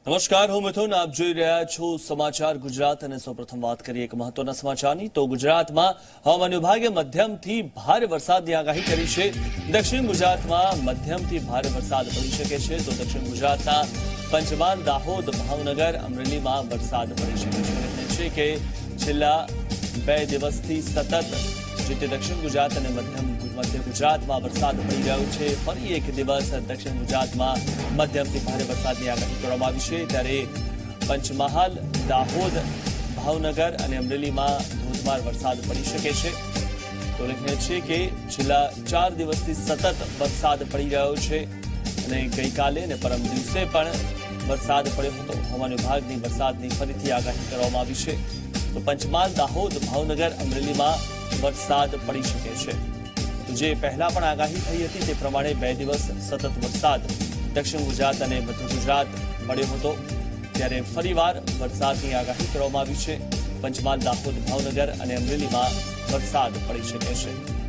નમસ્કાર, હું મિથુન. આપ જોઈ રહ્યા છો સમાચાર ગુજરાત અને સૌપ્રથમ વાત કરીએ એક મહત્વના સમાચારની. તો ગુજરાતમાં હવામાન વિભાગે મધ્યમથી ભારે વરસાદની આગાહી કરી છે. દક્ષિણ ગુજરાતમાં મધ્યમથી ભારે વરસાદ પડી શકે છે. તો દક્ષિણ ગુજરાતના પંચમહાલ, દાહોદ, ભાવનગર, અમરેલીમાં વરસાદ પડી શકે છે કે છેલ્લા 2 દિવસથી સતત જે દક્ષિણ ગુજરાત અને મધ્ય ગુજરાતમાં વરસાદ પડી રહ્યો છે. ફરી એક દિવસ દક્ષિણ ગુજરાતમાં મધ્યમથી ભારે વરસાદની આગાહી કરવામાં આવી છે. ત્યારે પંચમહાલ, દાહોદ, ભાવનગર અને અમરેલીમાં ધોધમાર વરસાદ પડી શકે છે. તો ઉલ્લેખનીય છે કે છેલ્લા 4 દિવસથી સતત વરસાદ પડી રહ્યો છે અને ગઈકાલે અને પરમ દિવસે પણ વરસાદ પડ્યો હતો. હવામાન વિભાગની વરસાદની ફરીથી આગાહી કરવામાં આવી છે. તો પંચમહાલ, દાહોદ, ભાવનગર, અમરેલીમાં વરસાદ પડી શકે છે. જે પહેલા પણ આગાહી થઈ હતી તે પ્રમાણે 2 દિવસ સતત વરસાદ દક્ષિણ ગુજરાત અને મધ્ય ગુજરાત પડ્યો હતો. ત્યારે ફરીવાર વરસાદની આગાહી કરવામાં આવી છે. પંચમહાલ, દાહોદ, ભાવનગર અને અમરેલીમાં વરસાદ પડી શકે છે.